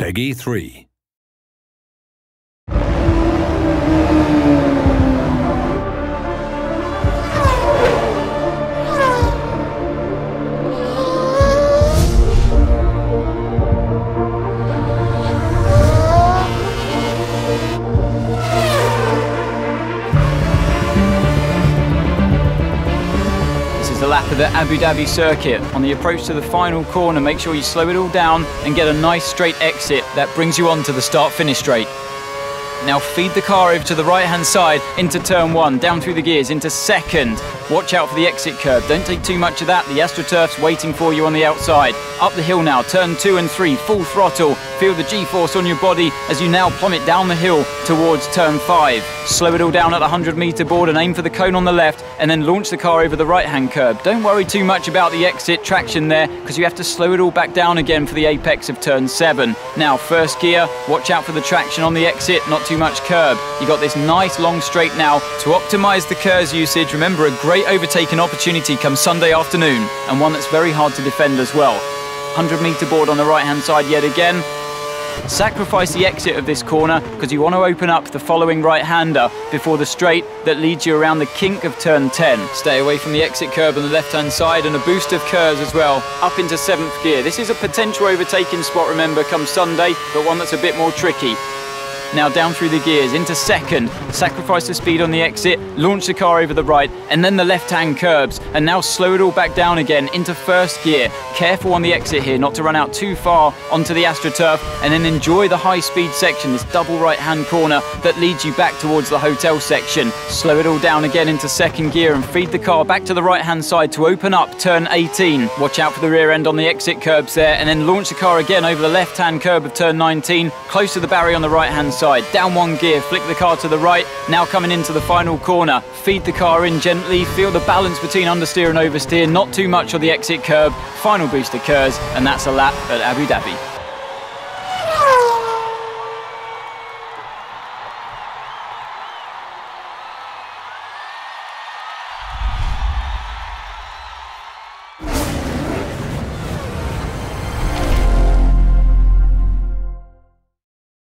Peggy 3. The lap of the Abu Dhabi circuit. On the approach to the final corner, make sure you slow it all down and get a nice straight exit that brings you on to the start-finish straight. Now feed the car over to the right-hand side into turn 1, down through the gears into second. Watch out for the exit curb. Don't take too much of that. The AstroTurf's waiting for you on the outside. Up the hill now, turn 2 and 3, full throttle. Feel the G-force on your body as you now plummet down the hill towards turn 5. Slow it all down at the 100-meter board and aim for the cone on the left, and then launch the car over the right-hand curb. Don't worry too much about the exit traction there, because you have to slow it all back down again for the apex of turn 7. Now, first gear, watch out for the traction on the exit, not too much curb. You got this nice long straight now to optimize the KERS usage. Remember, a great overtaking opportunity comes Sunday afternoon, and one that's very hard to defend as well. 100-meter board on the right-hand side yet again. Sacrifice the exit of this corner because you want to open up the following right-hander before the straight that leads you around the kink of turn 10. Stay away from the exit curb on the left-hand side, and a boost of KERS as well, up into 7th gear. This is a potential overtaking spot, remember, come Sunday, but one that's a bit more tricky. Now down through the gears into second, sacrifice the speed on the exit, launch the car over the right, and then the left-hand curbs, and now slow it all back down again into first gear. Careful on the exit here not to run out too far onto the AstroTurf, and then enjoy the high-speed section, this double right-hand corner that leads you back towards the hotel section. Slow it all down again into second gear and feed the car back to the right-hand side to open up turn 18. Watch out for the rear end on the exit curbs there, and then launch the car again over the left-hand curb of turn 19, close to the barrier on the right-hand side. Down 1 gear, flick the car to the right, now coming into the final corner. Feed the car in gently, feel the balance between understeer and oversteer, not too much on the exit curb. Final boost of KERS, and that's a lap at Abu Dhabi.